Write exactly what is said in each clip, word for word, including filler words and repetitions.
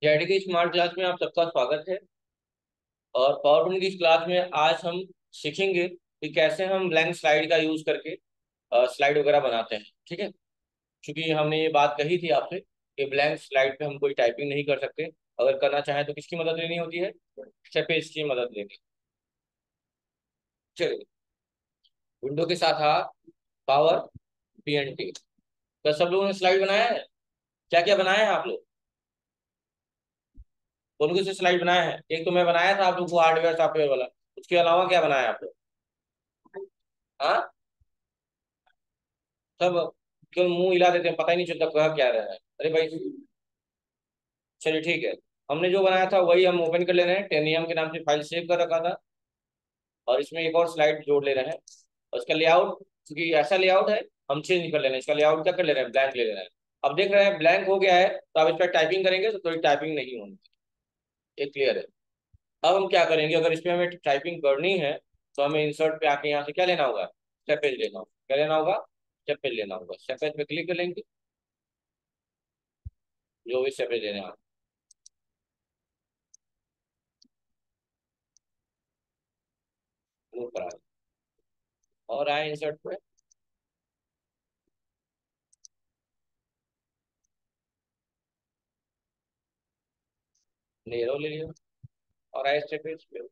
JD की smart class में आप सबका स्वागत है। और पावर पॉइंट की इस क्लास में आज हम सीखेंगे कि कैसे हम ब्लैंक स्लाइड का यूज करके स्लाइड वगैरह बनाते हैं। ठीक है, क्योंकि हमने ये बात कही थी आपसे कि ब्लैंक स्लाइड पे हम कोई टाइपिंग नहीं कर सकते। अगर करना चाहें तो किसकी मदद लेनी होती है? शेपेज की मदद लेनी। चलिए, विंडो के साथ आ पावर पीएनटी। तो सब लोगों ने स्लाइड बनाया है? क्या क्या बनाया है आप लोग? कौन कौन से स्लाइड बनाया है? एक तो मैं बनाया था आप लोग को, हार्डवेयर सॉफ्टवेयर वाला। उसके अलावा क्या बनाया आप लोग? हाँ, सब केवल मुंह हिला देते हैं, पता ही नहीं चलता कहा क्या रहा है। अरे भाई, चलिए ठीक है। हमने जो बनाया था वही हम ओपन कर ले रहे हैं। टेनियम के नाम से फाइल सेव कर रखा था, और इसमें एक और स्लाइड जोड़ ले रहे हैं। और इसका लेआउट, क्योंकि ऐसा लेआउट है, हम चेंज नहीं कर ले रहे हैं। इसका लेआउट क्या कर ले रहे हैं? ब्लैंक ले ले रहे हैं। अब देख रहे हैं ब्लैंक हो गया है, तो अब इस पर टाइपिंग करेंगे तो थोड़ी टाइपिंग नहीं होनी। ये क्लियर है? अब हम क्या करेंगे, अगर इसमें हमें टाइपिंग करनी है तो हमें इंसर्ट पे आके यहाँ से क्या लेना होगा? स्टेपेज लेना होगा। क्या लेना होगा? स्टेपेज लेना होगा। स्टेपेज पे क्लिक करेंगे, जो भी स्टेपेज लेने आप। मूव करा और आए इंसर्ट पे। नेरो ले लिया और आए स्टेपेज पे।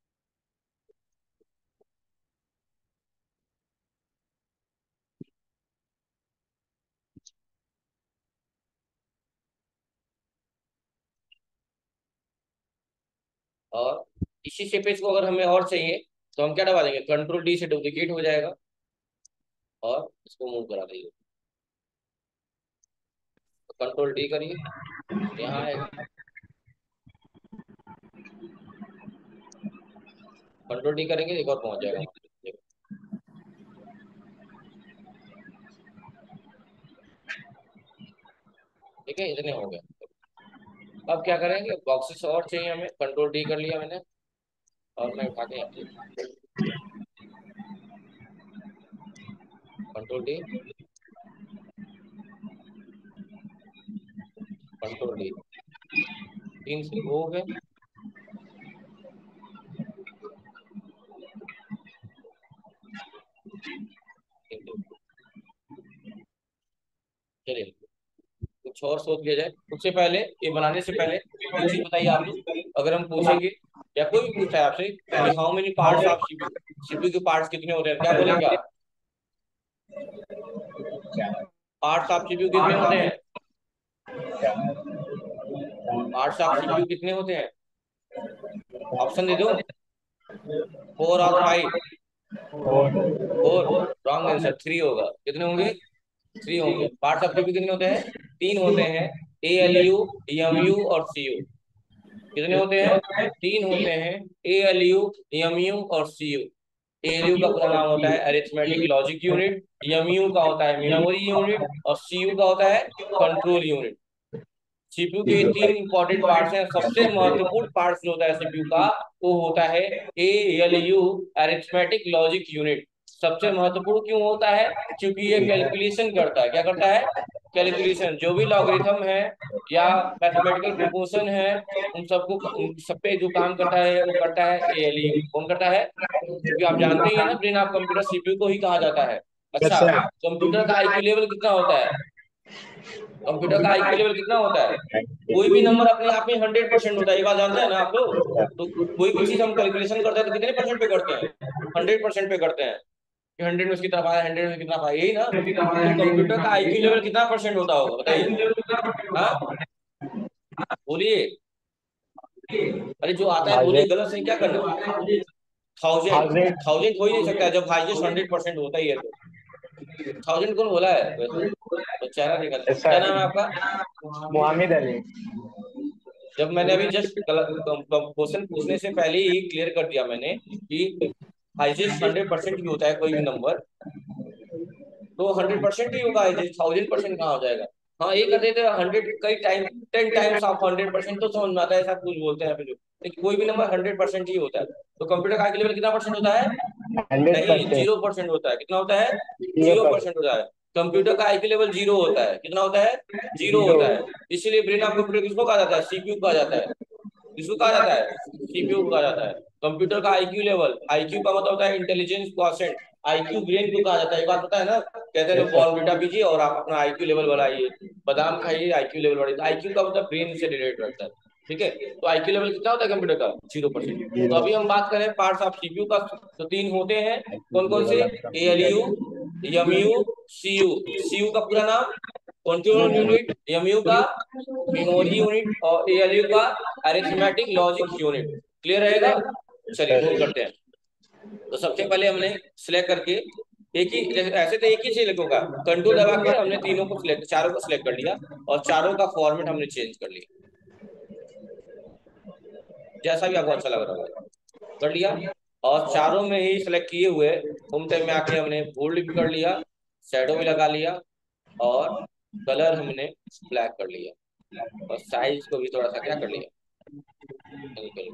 और इसी स्टेपेज को अगर हमें और चाहिए तो हम क्या दबा देंगे? कंट्रोल डी से डुप्लीकेट हो जाएगा और इसको मूव करा देंगे। तो कंट्रोल डी करिए, यहाँ आएगा। कंट्रोल डी करेंगे, एक और पहुंच जाएगा वहाँ पे। ठीक है, इतने हो गए। अब क्या करेंगे? बॉक्सेस और चाहिए हमें। कंट्रोल डी कर लिया मैंने, और मैं उठा के यहाँ पे कंट्रोल डी, कंट्रोल डी। तीन से वो हो गए। चलिए, कुछ और सोच लिया जाए। उससे पहले, ये बनाने से पहले एक चीज बताइए आप लोग। अगर हम पूछेंगे या कोई भी पूछता है आपसे कि how many parts of CPU, CPU के पार्ट्स कितने होते हैं, क्या बोलेंगे आप? पार्ट्स ऑफ सीपीयू कितने होते हैं? पार्ट्स ऑफ सीपीयू कितने होते हैं? ऑप्शन दे दो। फोर और five? Four wrong answer, three होगा। कितने होंगे? थ्री होंगे। पार्ट्स ऑफ सीपीयू कितने होते हैं? तीन होते हैं। A L U, M U और सी यू। कितने होते हैं? तीन होते हैं। A L U, M U और C U. A L U का पूरा नाम होता है arithmetic logic unit. M U का होता है मेमोरी यूनिट। और सी यू का होता है कंट्रोल यूनिट। सीपीयू के तीन इंपॉर्टेंट पार्ट्स हैं। सबसे महत्वपूर्ण पार्ट्स जो होता है सीपीयू का, वो होता है A L U, arithmetic logic unit. सबसे महत्वपूर्ण क्यों होता है? क्योंकि ये कैलकुलेशन करता है। क्या करता है? कैलकुलेशन। जो भी लॉगरिथम है या मैथमेटिकल प्रोपोर्शन है, उन सबको, उन सब पे जो काम करता है वो करता है ए एल यू। कौन करता है? क्योंकि आप जानते ही है ना, ब्रेन ऑफ कंप्यूटर सीपीयू को ही कहा जाता है। अच्छा, कंप्यूटर का आईक्यू लेवल कितना होता है? कंप्यूटर का आईक्यू लेवल कितना होता है? कोई भी नंबर अपने आप में हंड्रेड परसेंट होता है, ये बात जानते हैं ना आप लोग? तो कोई भी चीज हम कैलकुलेशन करते हैं तो कितने परसेंट पे करते हैं? हंड्रेड परसेंट पे करते हैं कि हंड्रेड में से कितना पाया, हंड्रेड में कितना पाया, यही ना? तो कंप्यूटर का आईक्यू लेवल कितना परसेंट होता होगा बताइए? हाँ, बोलिए। अरे जो आता है बोलिए, गलत सही क्या करना है? थाउजेंड। थाउजेंड हो ही नहीं सकता है जब हाईएस्ट हंड्रेड परसेंट होता ही है तो। थाउजेंड कौन बोला है वैसे? तो चेहरा देखा था। क्या नाम है आपका? मोहम्मद अली। जब मैंने अभी जस्ट क्वेश्चन पूछने से पहले ही क्लियर कर दिया मैंने कि हाइजेस्ट हंड्रेड परसेंट ही होता है कोई भी नंबर, तो हंड्रेड परसेंट ही होगा। हाइजेस्ट थाउजेंड परसेंट कहाँ हो जाएगा? हाँ, ये कर देते हैं हंड्रेड कई time, ten times of hundred percent तो समझ में आता है, ऐसा कुछ बोलते हैं फिर। लेकिन कोई भी नंबर हंड्रेड परसेंट ही होता है। तो कंप्यूटर का लेवल कितना परसेंट होता है? हंड्रेड नहीं, परसेंट जीरो परसेंट होता है। कितना होता है? जीरो जीरो पर परसेंट होता है। कंप्यूटर का आईक्यू लेवल जीरो होता है। कितना होता है? Zero zero. होता है। इसीलिए ब्रेन ऑफ कंप्यूटर किसको कहा जाता है? सीपीयू कहा जाता है। किसको कहा जाता है? सीपीयू को कहा जाता है। कंप्यूटर का आईक्यू लेवल, आईक्यू का मतलब होता है इंटेलिजेंस क्वोशिएंट। आईक्यू ब्रेन को कहा जाता है, ये बात पता है ना? कहते हैं लोग यस सर। बॉर्नविटा पीजिए और आप अपना आईक्यू लेवल बढ़ाइए, बादाम खाइए आईक्यू लेवल बढ़ाइए। आईक्यू का मतलब ब्रेन से रिलेटेड रहता है। ठीक है, तो आईक्यू लेवल कितना होता है कंप्यूटर का? Zero percent. तो जीरो। अभी हम बात करें पार्ट्स ऑफ सीपीयू का, तो तीन होते हैं। कौन कौन से? Level of ALU, computer. MU, CU. CU का पूरा नाम कंट्रोल यूनिट, एमयू का मेमोरी यूनिट, और एएलयू का अरिथमेटिक लॉजिक यूनिट। क्लियर रहेगा? चलिए शुरू करते हैं। तो सबसे पहले हमने सिलेक्ट करके एक ही, जैसे ऐसे तो एक ही सिलेक्ट होगा, कंट्रोल दबा के हमने तीनों को सिलेक्ट, चारों को सिलेक्ट कर लिया और चारों का फॉर्मेट हमने चेंज कर लिया, जैसा भी आपको अच्छा लग रहा होगा कर लिया। और चारों में ही सिलेक्ट किए हुए होम टैब में आके हमने बोल्ड भी कर लिया, शैडो भी लगा लिया, और कलर हमने ब्लैक कर लिया, और साइज को भी थोड़ा सा क्या कर लिया, कहीं।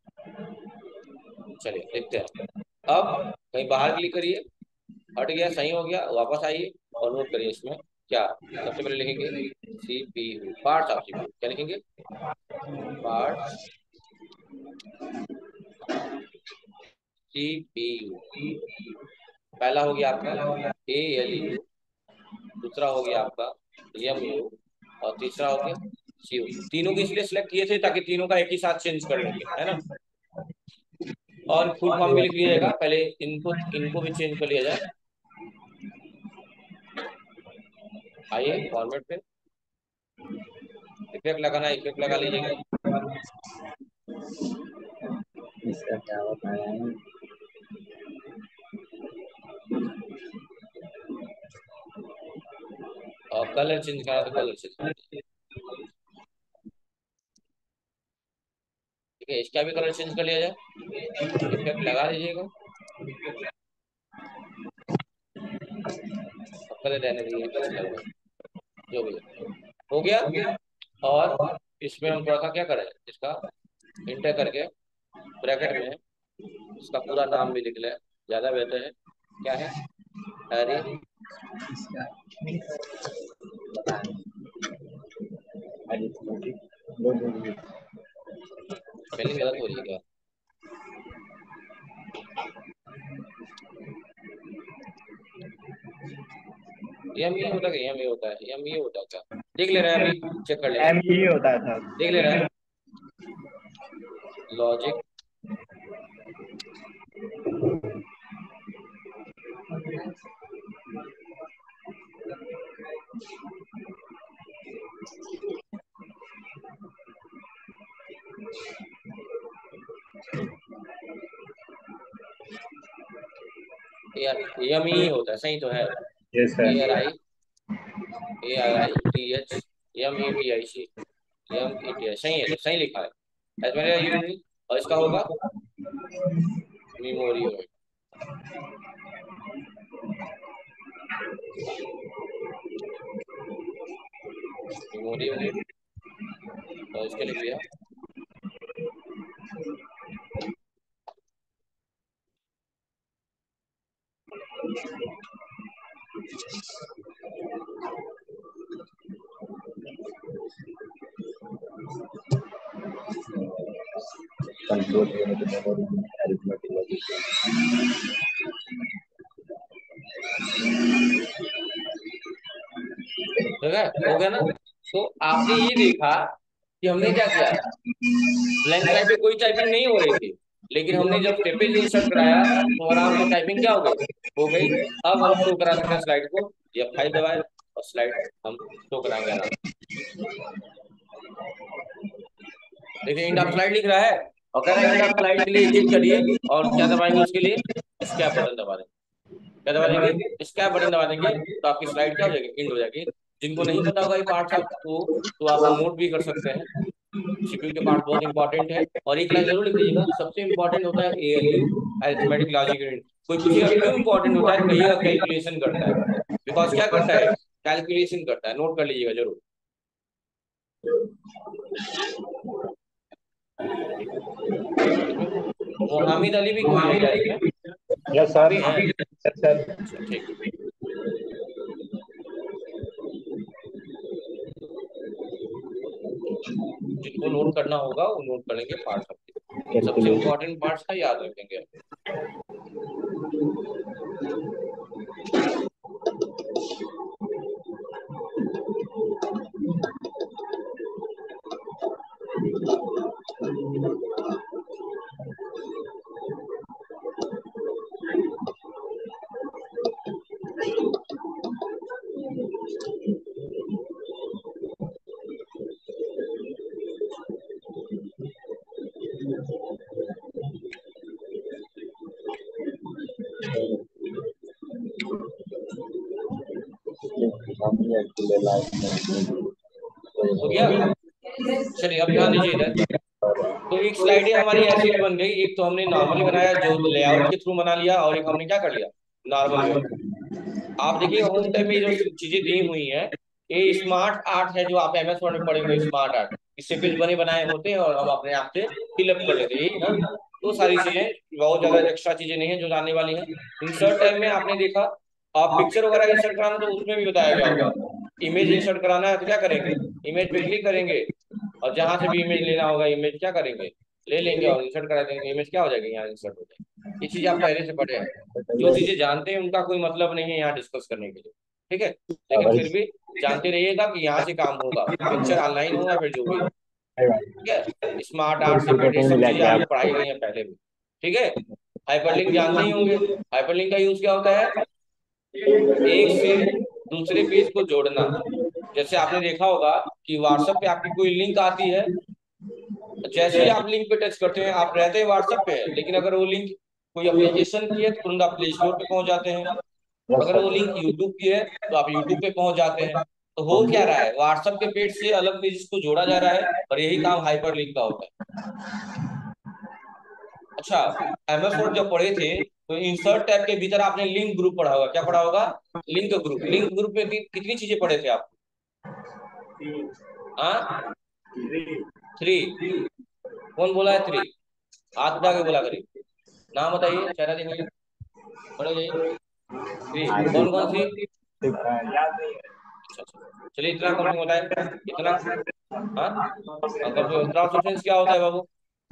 चलिए देखते हैं। अब कहीं बाहर क्लिक करिए, हट गया, सही हो गया, वापस आइए और नोट करिए इसमें क्या। सबसे पहले लिखेंगे सीपीयू, पार्ट्स ऑफ सीपीयू। क्या लिखेंगे? Parts CPU. पहला हो गया आपका ए एल यू, दूसरा हो गया आपका एम यू, और तीसरा हो गया सी यू। तीनों को इसलिए सिलेक्ट किए थे ताकि तीनों का एक ही साथ चेंज कर लेंगे, है ना। और फुल फॉर्म भी लिख लीजिएगा, पहले इनको इनको भी चेंज कर लिया जाए। आइए फॉर्मेट पे इफेक्ट लगाना, इफेक्ट लगा लीजिएगा। इसका क्या होता है? और कलर चेंज करना तो कलर चेंज कर दीजिए। ठीक है, इसका भी कलर चेंज कर लिया जाए, इफेक्ट लगा लीजिएगा। अब कलर रहने दीजिए, अच्छा लग रहा है जो भी है। हो गया। और इसमें हम थोड़ा सा क्या करें, इसका इंटर करके ब्रैकेट में इसका पूरा नाम भी लिख लें, ज्यादा बेहतर है। क्या है? अरे इसका पता नहीं। दो दूरी। स्पेलिंग गलत हो रही है क्या? एम ई होता है, एम ए होता है, एम ई होता है क्या? देख ले रहे हैं, अभी चेक कर लेंगे। एम ई होता है सर। देख ले रहे हैं, लॉजिक एम ई होता है, सही तो है। Yes A R sir. I, A R I T H, M A T I C, M E T I, सही है, सही लिखा है। एज मैंने यूनिट, और इसका होगा मेमोरी यूनिट। मेमोरी यूनिट, और इसके लिख लिया control unit, memory, arithmetic logic. ठीक है, हो गया ना। तो आपने ये देखा कि हमने क्या किया, ब्लैंक स्लाइड पे कोई टाइपिंग नहीं हो रही थी, लेकिन हमने जब स्टेपेज इंसर्ट कराया तो आराम से टाइपिंग क्या हो गई, हो गई। अब हम शो करा सकते हैं स्लाइड को, एफ फाइव दबाए और स्लाइड हम शो कराएंगे आराम से। देखिए इंड ऑफ स्लाइड लिख रहा है, और कह रहा है इंड ऑफ स्लाइड के लिए एग्जिट करिए, और क्या दबाएंगे उसके लिए? स्कैप बटन दबा देंगे। क्या दबा देंगे? स्कैप बटन दबा देंगे, तो आपकी स्लाइड क्या हो जाएगी, इंड हो जाएगी। जिनको नहीं पता होगा ये पार्ट्स आप तो, तो आप नोट भी कर सकते हैं। सीपीयू के पार्ट बहुत इंपॉर्टेंट है, और एक लाइन जरूर लिख दीजिएगा, सबसे इंपॉर्टेंट होता है एएलयू, अरिथमेटिक लॉजिक यूनिट। कोई पूछेगा क्यों इंपॉर्टेंट होता है, कहिएगा कैलकुलेशन करता है। बिकॉज क्या करता है, कैलकुलेशन करता है, नोट कर लीजिएगा जरूर। मोहामिद अली भी कोई है क्या इसमें? Yes sir. अभी है? Yes sir. अच्छा ठीक है। जिनको नोट करना होगा वो नोट करेंगे पार्ट्स ऑफ द, सबसे कैलकुलेट इंपॉर्टेंट पार्ट्स का याद रखेंगे। हो गया? चलिए अब ध्यान दीजिए इधर। तो एक स्लाइडें हमारी ऐसी भी बन गई, एक तो हमने नॉर्मली बनाया जो लेआउट के थ्रू बना लिया, और एक हमने क्या कर लिया, नॉर्मल वे में। आप देखिए होम टैब में जो चीजें दी हुई हैं, ये स्मार्ट आर्ट है, जो आप एम एस वर्ड में पढ़ेंगे स्मार्ट आर्ट। इससे पेज बने बनाए होते हैं और हम अपने आप से फिलअप कर लेते हैं, यही ना। तो सारी चीजें बहुत ज्यादा एक्स्ट्रा चीजें नहीं है जो जानने वाली हैं। इंसर्ट टैब में आपने देखा, आप पिक्चर वगैरह इंसर्ट कराना तो उसमें भी बताया गया होगा। इमेज इंसर्ट कराना है तो क्या करेंगे, इमेज पे क्लिक करेंगे, और जहां से भी इमेज लेना होगा इमेज क्या करेंगे, ले लेंगे और इंसर्ट करा देंगे, इमेज क्या हो जाएगी, यहाँ इंसर्ट हो जाएगी। ये चीज आप पहले से पढ़े हैं। जो चीजें जानते हैं उनका कोई मतलब नहीं है यहाँ डिस्कस करने के लिए, ठीक है। लेकिन फिर भी जानते रहिएगा कि यहाँ से काम होगा, पिक्चर ऑनलाइन हो या फिर जो भी हो, ठीक है। स्मार्ट आर्ट से ये सब चीजें आपको पढ़ाई गई हैं पहले भी, ठीक है। हाइपरलिंक जानते ही होंगे, हाइपरलिंक का यूज क्या होता है, एक से दूसरे पेज को जोड़ना। जैसे आपने देखा होगा कि व्हाट्सएप पे आपकी कोई लिंक आती है, जैसे ही आप लिंक पे टच करते हैं, आप रहते हैं व्हाट्सएप पे, लेकिन अगर वो लिंक कोई एप्लीकेशन की है तो तुरंत आप प्ले स्टोर पे पहुंच जाते हैं। अगर वो लिंक यूट्यूब की है तो आप यूट्यूब पे पहुंच जाते हैं। तो हो क्या रहा है, व्हाट्सएप के पेज से अलग पेज को जोड़ा जा रहा है, और यही काम हाइपर लिंक का होता है। अच्छा, एमएस वर्ड जब पढ़े थे तो इंसर्ट टैब के भीतर आपने लिंक ग्रुप पढ़ा होगा, क्या पढ़ा होगा, लिंक ग्रुप। लिंक ग्रुप में कि, कितनी चीजें पढ़े थे आप, हाँ, थ्री। कौन बोला है थ्री, हाथ उठा के बोला करिए, नाम बताइए, चेहरा दिखाइए, पढ़ो जाइए। थ्री कौन कौन सी, अच्छा अच्छा, चलिए इतना कम से कम बताए, इतना, हाँ, क्रॉस रेफरेंस क्या होता है बाबू,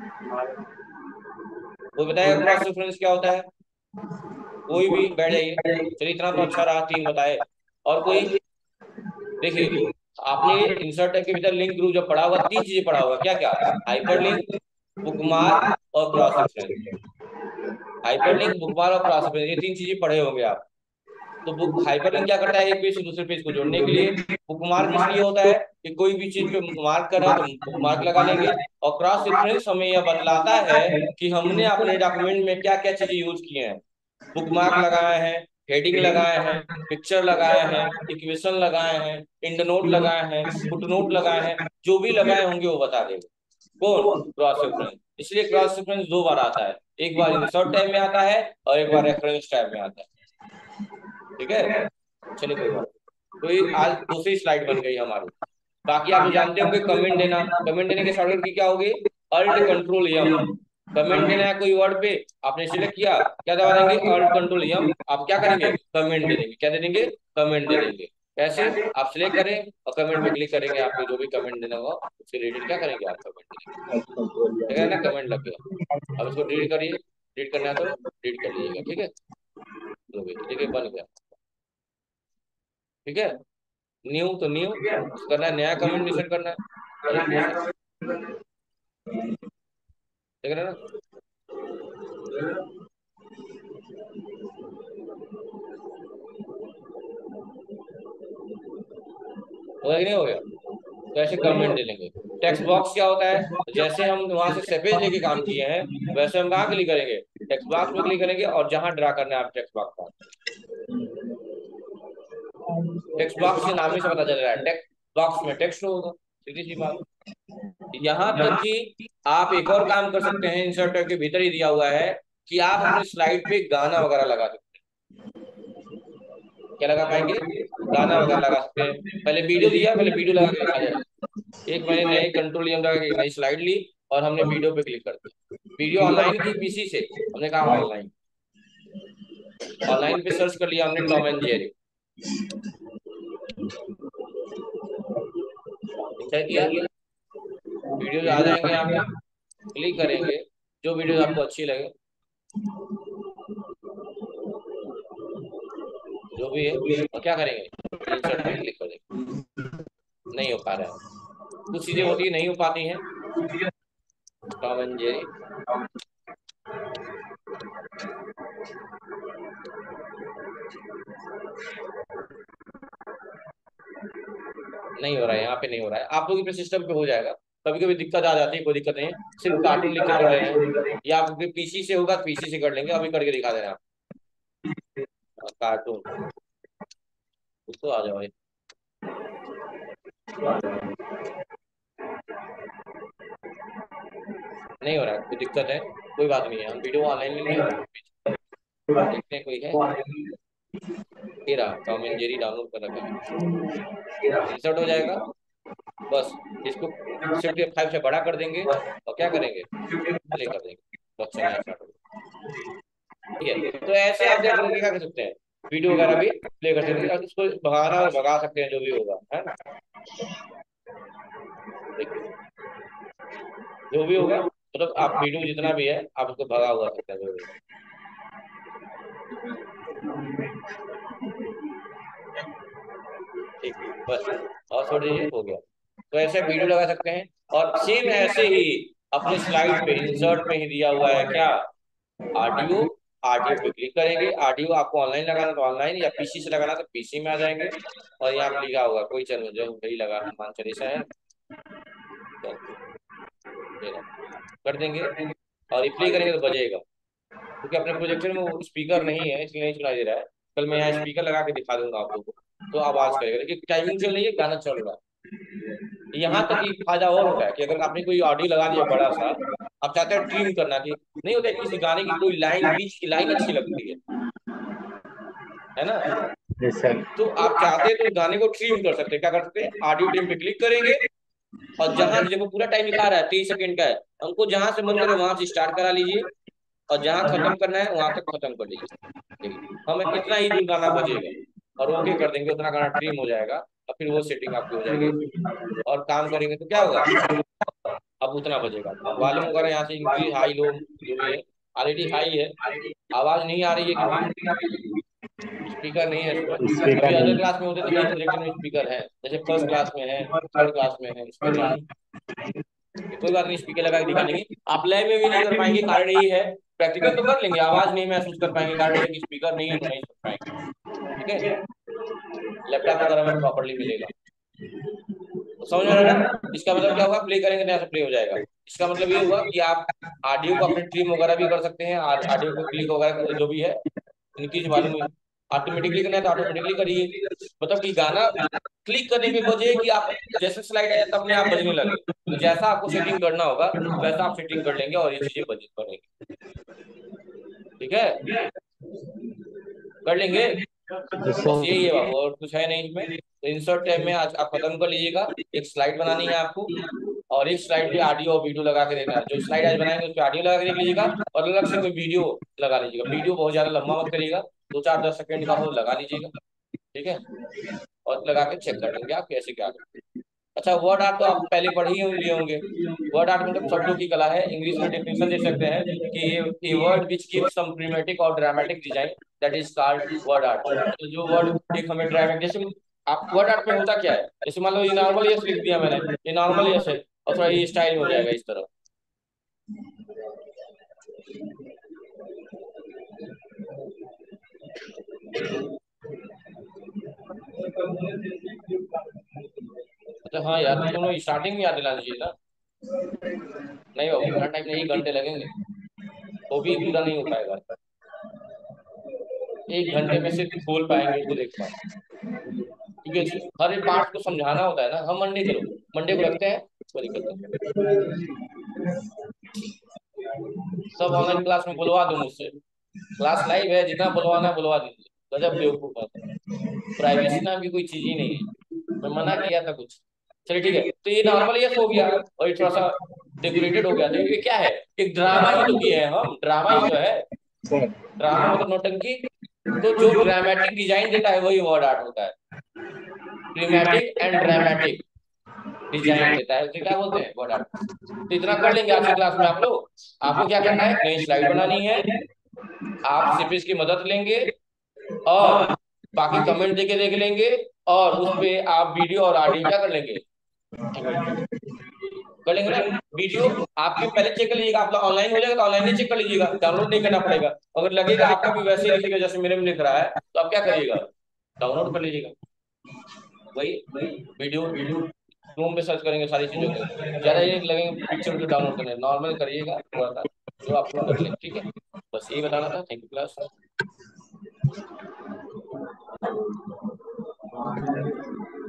वो बताएगा क्रॉस रेफरेंस क्या होता है, कोई भी बैठ जाइए। चलिए इतना तो अच्छा रहा, तीन बताए। और कोई, देखिए आपने इंसर्ट टैग के भीतर लिंक ग्रुप जब पढ़ा होगा, तीन चीजें पढ़ा होगा, क्या क्या, हाइपर लिंक, बुकमार्क और cross reference. Hyperlink, bookmark और क्रॉस रेफरेंस, ये तीन चीजें पढ़े होंगे आप। तो बुक हाइपर लिंक क्या करता है, एक पेज से दूसरे पेज को जोड़ने के लिए। बुकमार्क इसलिए होता है कि कोई भी चीज पे मार्क कर रहा है तो बुकमार्क लगा लेंगे। और क्रॉस रेफरेंस हमें यह बतलाता है कि हमने अपने डॉक्यूमेंट में क्या क्या चीजें यूज किए हैं। बुकमार्क लगाए हैं, हेडिंग लगाए हैं, पिक्चर लगाए हैं, इक्वेशन लगाए हैं, इंड नोट लगाए हैं, फुट नोट लगाए हैं, जो भी लगाए होंगे वो बता देंगे। कौन, क्रॉस रेफरेंस। इसलिए क्रॉस रेफरेंस दो बार आता है, एक बार इंसर्ट टैब में आता है और एक बार रेफरेंस टैब में आता है, ठीक है। चलिए कोई बात नहीं। तो ये आज दूसरी स्लाइड बन गई हमारी। बाकी आप जो जानते होंगे कमेंट देना, कमेंट देने के शॉर्टकट की क्या होगी, अल्ट कंट्रोल यम। कमेंट देना है कोई वर्ड पे, आपने सिलेक्ट किया, क्या दबा देंगे, अल्ट कंट्रोल यम। आप क्या करेंगे, कमेंट दे देंगे, क्या दे देंगे, कमेंट दे देंगे। कैसे, आप सिलेक्ट करें और कमेंट पे क्लिक करेंगे, आपको जो भी कमेंट देना होगा उसके रिलेटेड क्या करेंगे, आप कमेंट देंगे। ठीक है ना, कमेंट लग गया। अब इसको डिलीट करिए, डिलीट करना है तो डिलीट कर लीजिएगा, ठीक है। तो देखिए बन गया, ठीक है। न्यू तो न्यू करना है, नया कमेंट इंसर्ट करना है, और इसमें से देख रहे हैं ना। हो गया कि नहीं हो गया, तो ऐसे कमेंट दे लेंगे। टेक्स्ट बॉक्स क्या होता है, जैसे हम वहां से सेपेज लेके काम किए हैं वैसे हम कहाँ क्लिक करेंगे, टेक्स्ट बॉक्स में क्लिक करेंगे, और जहां ड्रा करना है आप टेक्स्ट बॉक्स का, टेक्स्ट बॉक्स के नाम ही से पता चल रहा है, टेक्स्ट बॉक्स में टेक्स्ट होगा, सीधी सी बात। यहाँ तक कि आप एक और काम कर सकते हैं, इंसर्ट के भीतर ही दिया हुआ है कि आप अपने स्लाइड पे गाना वगैरह लगा सकते हैं। क्या लगा पाएंगे, गाना वगैरह लगा सकते हैं। पहले वीडियो दिया, पहले वीडियो लगा के दिखा जाए। एक मैंने नए कंट्रोल एम लगा के नई स्लाइड ली और हमने वीडियो पे क्लिक कर दिया। वीडियो ऑनलाइन की पीसी से, हमने कहा ऑनलाइन, ऑनलाइन पे सर्च कर लिया हमने टॉम एंड जेरी, क्या किया, वीडियोज आ जाएंगे यहाँ पे, क्लिक करेंगे जो वीडियो आपको अच्छी लगे, जो भी है, और क्या करेंगे, इंसर्ट पे क्लिक कर देंगे। नहीं हो पा रहा है, कुछ चीजें होती है नहीं हो पाती हैं। टॉम एंड जेरी, नहीं हो रहा है, यहाँ पे नहीं हो रहा है, आप लोग के सिस्टम पे हो जाएगा। कभी कभी दिक्कत आ जाती है, कोई दिक्कत नहीं है, सिर्फ कार्टून लिख के कर रहे हैं, या आपके पीसी से होगा, पीसी से कर लेंगे, अभी करके दिखा दे रहे हैं आप। कार्टून, उसको आ जाओ, नहीं हो रहा है, कोई दिक्कत है, कोई बात नहीं है, हम वीडियो ऑनलाइन लेंगे, देखते हैं कोई है। ये रहा, टॉम एंड जेरी डाउनलोड कर रखा है, इंसर्ट हो जाएगा। बस इसको शिफ्ट एफ फाइव से बड़ा कर देंगे और क्या करेंगे, प्ले कर देंगे, बस चलना स्टार्ट हो। ठीक है, तो ऐसे आप क्या करेंगे, क्या कर सकते हैं, वीडियो वगैरह भी प्ले कर सकते हैं, और उसको भगाना और भगा सकते हैं, जो भी होगा, है ना। देखिए जो भी होगा, मतलब आप वीडियो जितना भी है आप उसको भगा हुआ सकते हैं, जो भी। ठीक, बस और छोड़ दीजिए, हो गया। तो ऐसे वीडियो लगा सकते हैं, और सेम ऐसे ही अपने स्लाइड पे इंसर्ट में ही दिया हुआ है क्या, ऑडियो, ऑडियो पे क्लिक करेंगे, ऑडियो आपको ऑनलाइन लगाना तो ऑनलाइन, या पीसी से लगाना तो पीसी में आ जाएंगे, और यहाँ पे लिखा होगा कोई चैनल जो वही लगा, हनुमान चालीसा है, तो ये रहा। कर देंगे और रिप्ले करेंगे तो बजेगा, क्योंकि अपने प्रोजेक्टर में वो स्पीकर नहीं है इसलिए नहीं सुनाई दे रहा है। कल मैं यहाँ स्पीकर लगा के दिखा दूंगा आप लोगों को, तो आवाज करेगा, देखिए टाइमिंग चल रही है, गाना चल रहा है। यहाँ तक एक फायदा और होता है कि अगर आपने कोई ऑडियो लगा दिया बड़ा सा, आप चाहते हैं ट्रिम करना, कि नहीं होता है, किसी गाने की कोई लाइन, बीच की लाइन अच्छी लगती है है ना, तो आप चाहते हैं तो उस गाने को ट्रिम कर सकते हैं, क्या कर सकते हैं, ऑडियो ट्रिम पे क्लिक करेंगे, और जहां देखो पूरा टाइम लिखा रहा है तेईस सेकंड का है, हमको जहां से मन करे वहां से स्टार्ट करा लीजिए, और जहां खत्म करना है वहां तक खत्म कर लीजिए। देखिए हमें इतना ही दूर गाना बजेगा, और ओके कर देंगे, उतना गाना ट्रिम हो जाएगा, और फिर वो सेटिंग आपकी हो जाएगी, और काम करेंगे तो क्या होगा, अब उतना बजेगा। वॉल्यूम वगैरह यहाँ से इंक्रीज हाई लो जो भी है, ऑलरेडी हाई है, आवाज नहीं आ रही है क्योंकि स्पीकर नहीं है इसमें। अभी अदर क्लास में होते तो मेरे प्रोजेक्टर में स्पीकर है, जैसे फर्स्ट क्लास में है, थर्ड क्लास में है, इसमें नहीं। कोई बात नहीं, स्पीकर लगा के दिखा देंगे, आप लैब में भी नहीं कर पाएंगे, कारण यही है, प्रैक्टिकल तो कर लेंगे, आवाज नहीं महसूस कर पाएंगे, कारण ये है कि स्पीकर नहीं है तो नहीं सुन पाएंगे। ठीक है, लैपटॉप वगैरह में प्रॉपरली मिलेगा, तो समझ में आ रहा है ना। इसका मतलब क्या होगा, प्ले करेंगे तो यहाँ से प्ले हो जाएगा। इसका मतलब ये हुआ कि आप ऑडियो को अपने ट्रिम वगैरह भी कर सकते हैं, ऑडियो को क्लिक वगैरह जो भी है, इनकी जो मालूम ऑटोमेटिकली करना है तो ऑटोमेटिकली करिए, मतलब कि गाना क्लिक करने पे बजे, कि आप जैसे स्लाइड आया तब अपने आप बजने लगे, तो जैसा आपको सेटिंग करना होगा वैसा आप सेटिंग कर लेंगे, और ये चीजें बज बनेंगी। ठीक है, कर लेंगे, बस यही है बाबू, और कुछ है नहीं इसमें। तो इंसर्ट टैब में आज आप खत्म कर लीजिएगा, एक स्लाइड बनानी है आपको, और एक स्लाइड पे ऑडियो और वीडियो लगा के देना है, जो स्लाइड आज बनाएंगे उस पर ऑडियो लगा के देख लीजिएगा, और अलग से कोई वीडियो लगा लीजिएगा, वीडियो बहुत ज्यादा लंबा मत करिएगा, दो चार दस सेकंड का हो लगा लीजिएगा। ठीक है, और लगा के चेक कर लेंगे आप कैसे क्या करें। अच्छा, वर्ड आर्ट तो आप पहले पढ़ ही लिए होंगे, वर्ड आर्ट मतलब शब्दों की कला है, इंग्लिश में डेफिनेशन दे सकते हैं कि a word which gives some dramatic और dramatic design, that is called word art. तो जो वर्ड एक हमें ड्रामेटिक, जैसे आप वर्ड आर्ट में होता क्या है, जैसे मान लो ये नॉर्मल यस लिख दिया मैंने, ये नॉर्मल यस है, और थोड़ा ये स्टाइल हो जाएगा इस तरह। अच्छा हाँ यार, तुम लोग स्टार्टिंग में याद दिला दीजिए ना। नहीं बाबू, इतना टाइम नहीं, घंटे लगेंगे, वो भी पूरा नहीं हो पाएगा, एक घंटे में सिर्फ खोल पाएंगे उसको, देख पाएंगे, क्योंकि हर एक पार्ट को समझाना होता है ना। हम मंडे चलो, मंडे को रखते हैं, कोई दिक्कत नहीं, सब ऑनलाइन क्लास में बुलवा दो मुझसे, क्लास लाइव है, जितना बुलवाना है बुलवा दीजिए, गजब बेवकूफ है, प्राइवेसी नाम की कोई चीज ही नहीं है, मैं मना किया था कुछ। चलिए ठीक है, तो ये नॉर्मल यस हो गया, और ये थोड़ा सा डेकोरेटेड हो गया, तो ये क्या है, एक ड्रामा ही तो किए हैं हम, ड्रामा ही तो है, ड्रामा मतलब नौटंकी, तो जो ड्रामेटिक डिजाइन देता है वही वर्ड आर्ट होता है, ड्रामेटिक एंड ड्रामेटिक, डिजाइन देता है, उसे क्या बोलते हैं? बॉर्डर। तो इतना कर लेंगे आज की क्लास में आप लोग। आपको क्या करना है, नई स्लाइड बनानी है, आप सीपीएस की मदद लेंगे और बाकी कमेंट देके देख लेंगे, और उस पे आप वीडियो और ऑडियो क्या कर लेंगे, कर लेंगे ना। वीडियो आपके पहले चेक कर लीजिएगा, आपका ऑनलाइन हो जाएगा तो ऑनलाइन ही चेक कर लीजिएगा, डाउनलोड नहीं करना पड़ेगा। अगर लगेगा आपका भी वैसे ही लिखेगा जैसे मेरे में लिख रहा है, तो आप क्या करिएगा, डाउनलोड कर लीजिएगा। वही वीडियो क्रोम में सर्च करेंगे सारी चीजों को, ज्यादा ही लगेंगे पिक्चर वीडियो डाउनलोड करने, नॉर्मल करिएगा थोड़ा सा, जो अपलोड कर ले, ठीक है। बस यही बताना था। Thank you class.